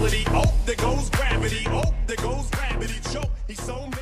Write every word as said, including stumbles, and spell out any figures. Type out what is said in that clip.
melody. Oh, there goes gravity. Oh, there goes gravity. Choke. He's so